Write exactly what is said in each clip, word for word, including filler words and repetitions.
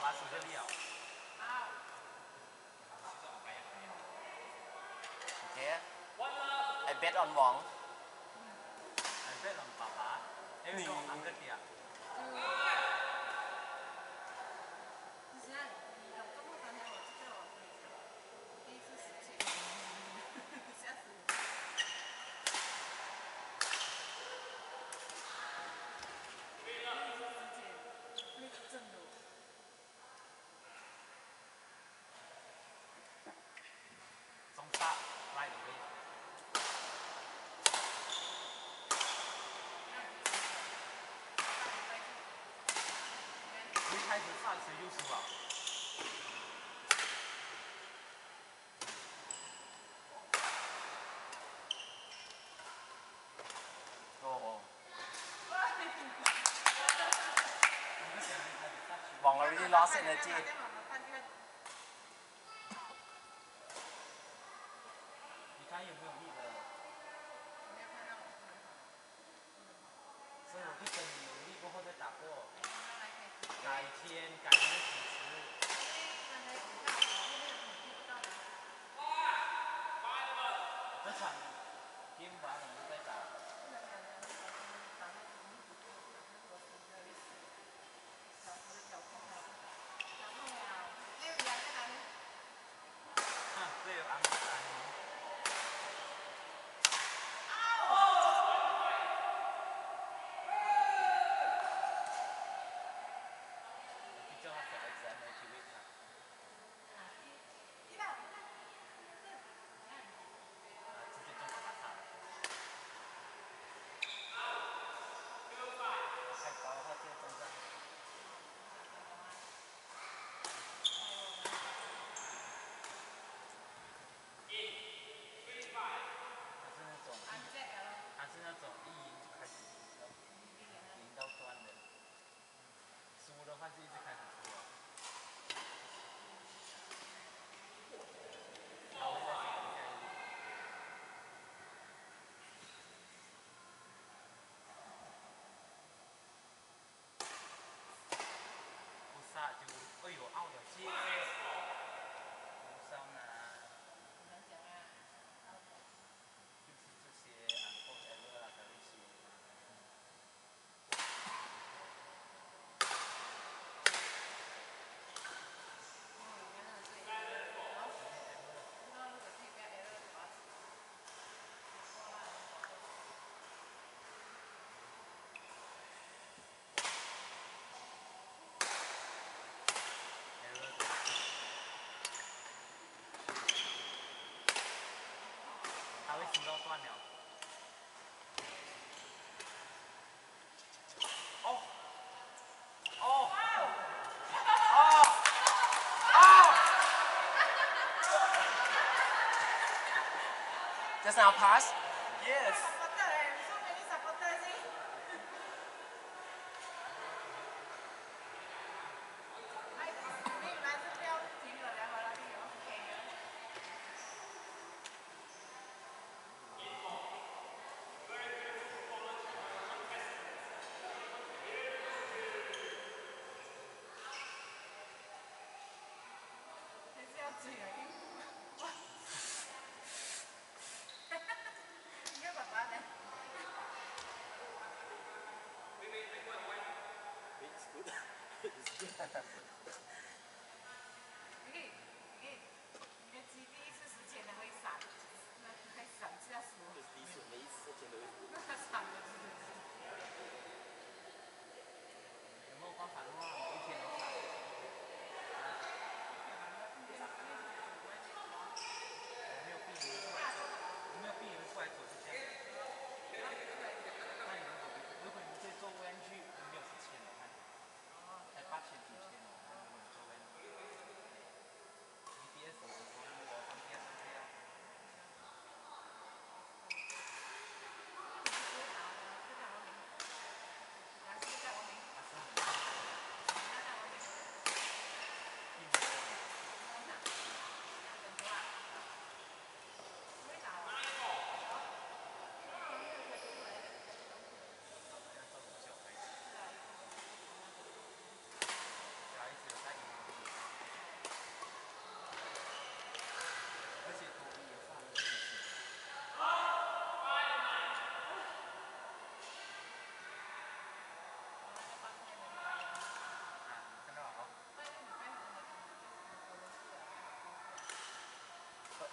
爸输这里啊。 Okay. I bet on Wong. I bet on 爸爸。哎，你安个点？中杀，right away。一开始上谁就输了。 Oh. Wong already lost energy. 你看有没有力的？所以我就等你有力过后再打过。改天改天的主持。这场 game 完了我们再打。这有安排。比较小孩子还没体会他。直接中把他。太高的话就中上。他是那种一赢就开始赢到赢到断的，输的话就一直开始输了。他会再去等下一轮。不杀就哎呦 out 了接，不伤啊。就是这些 unforced error 啦才会输。他会输到断了。哦，哦，哦，哦 Just now pass. Yes.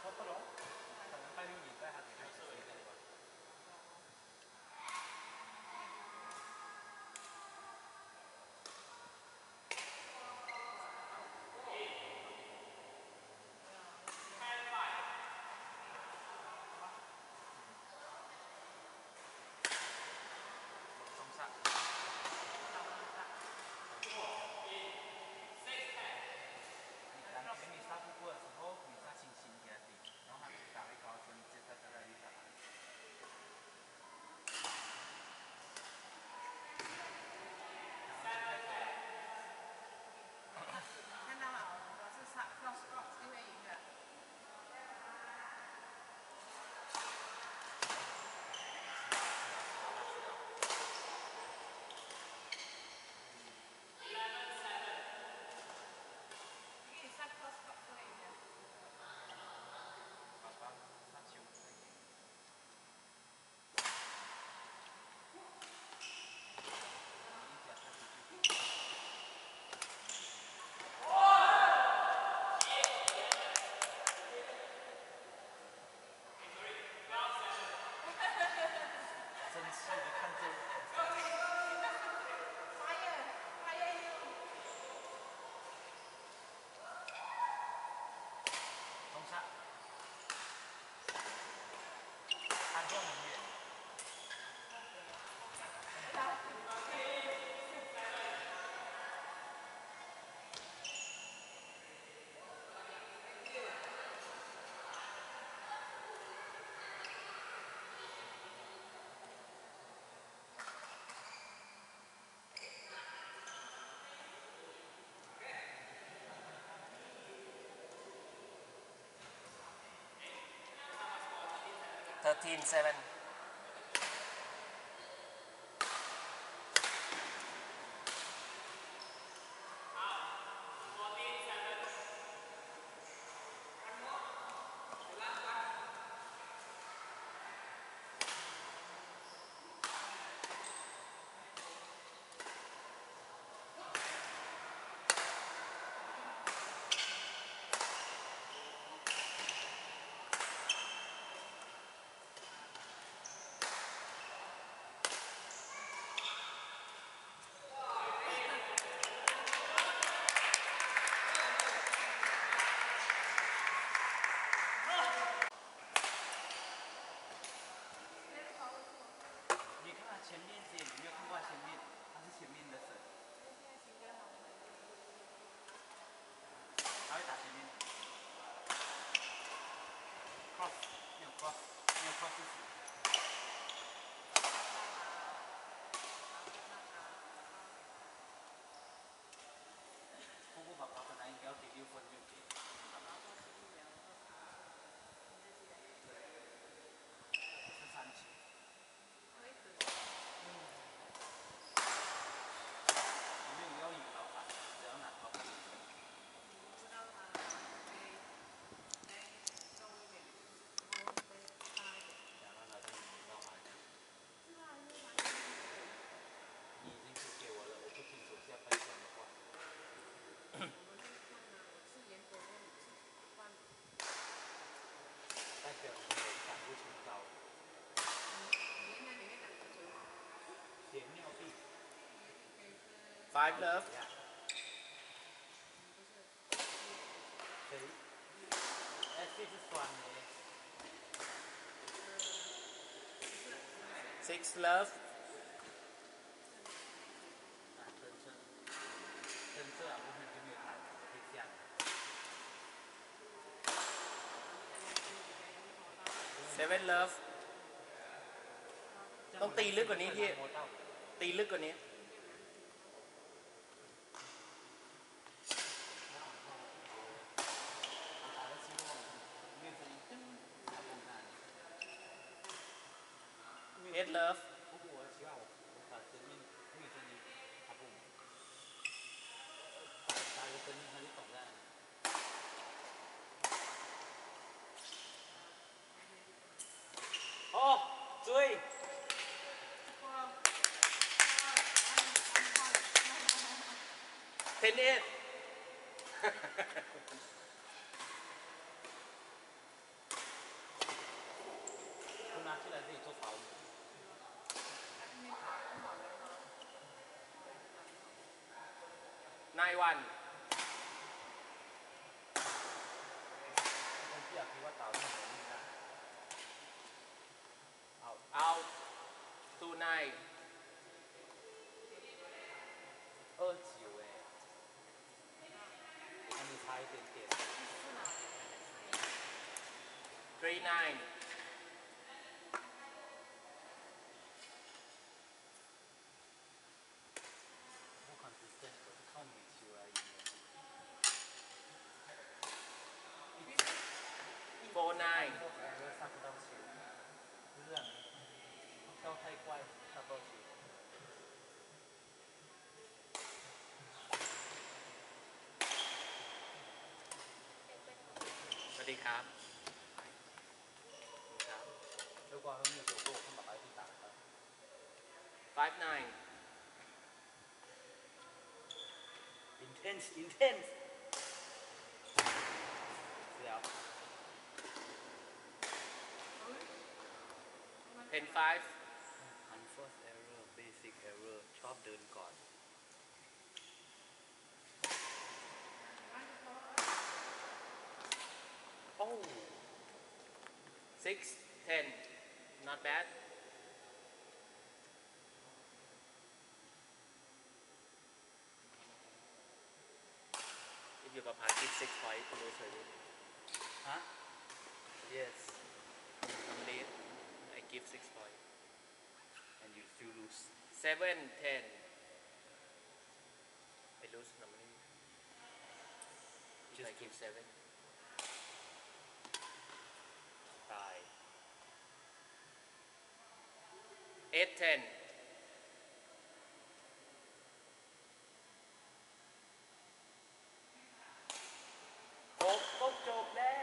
不不懂，可能拜六礼拜他才开始睡的吧。中上。当米沙不过的时候，米沙轻轻给他顶，然后他打会高声，接他再来一打。 看到了，我是上 cross cross 就会赢的。你上 cross cross 就会赢的。 爸爸，他球可以。一脚他出去。生气的看着我。 Fire fire you。 中上。看中很远。 thirteen seven. 前面这有没有看过前面？他是前面的神。他会打前面。cross 没有 cross 没有 cross 是死。不过爸爸本来应该要给六分就给。十三球。没有要赢老板，只要拿到分。你已经输给我了，我不听手下半场的话。代表你有胆固醇高。甜尿病。 Five love. 谁？哎，这是酸的。 Six love. 啊，真是，真是啊，我很久没有打了，我可以这样。 Seven love. ต้องตีลึกกว่านี้พี่ ตีลึกกว่านี้ Eight love. 不过我希望我我打生命没有声音，他不。打打有声音他就懂了。哦，追。 Ten eight. nine one คนที่อยากคิดว่าเต่าที่ไหนนี่นะเอา out two nine 二九哎，那你差一点点。 three nine 不 consistent，我是靠你球而已。 four nine 我感觉上不到球，不是啊，跳太快，上不到球。 สวัสดีครับครับ如果还没有走过，我看爸爸去打他。 five nine Intense, intense。是啊。 ten five Unforced error, basic error，ชอบเดินก่อน โอ้ six ten not bad if you ประพา give six point lose already ฮะ Yes I'm lead I give six point and you still lose seven ten I lose normally if I give seven ตาย eight ten จบก็จบแล้ว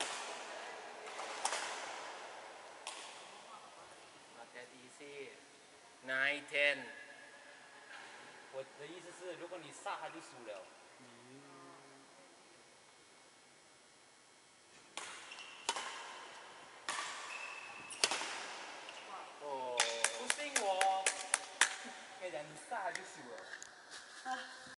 not that easy nine ten 我的意思是，如果你杀他就输了。 哦不信我，跟你讲，你杀他就输了。